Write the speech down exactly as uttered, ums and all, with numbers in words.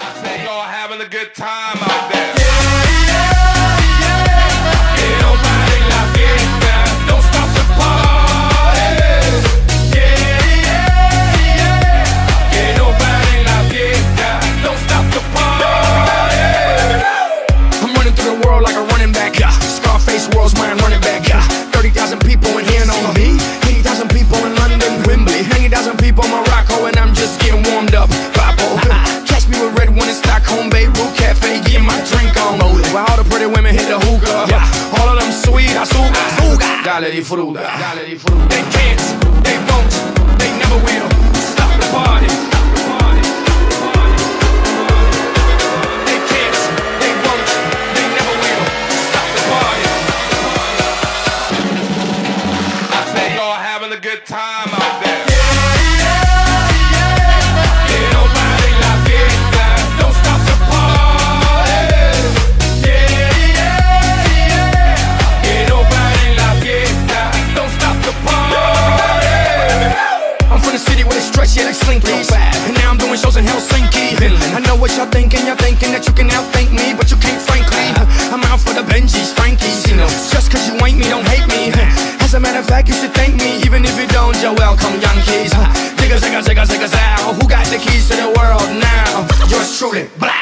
say y'all having a good time out there. World's mine, running back, yeah. thirty thousand people in here know me. eighty thousand people in London, Wembley. ninety thousand people in Morocco, and I'm just getting warmed up. Papo, catch me with red one in Stockholm, Beirut Cafe, getting my drink on. While all the pretty women hit the hookah, yeah. All of them sweet, azúcar, azúcar. Dale di fruta, dale di fruta. They can't, they won't, they never will stop the party. Having a good time out there. Don't stop the party. Yeah, yeah, yeah. Que no pare la fiesta. Don't stop the party. I'm from the city where they stretch it like slinkies, and now I'm doing shows in Helsinki, Finland. I know what y'all thinking. Y'all thinking that you can outthink me, but you can't, frankly. I'm out for the Benjis, Frankies. You know, just cause you ain't me, don't hate me. As a matter of fact, you should thank me. Even if you don't, you're welcome, Yankees. Zigga, zigga, zigga, zigga, zow. Who got the keys to the world now? Yours truly, blah.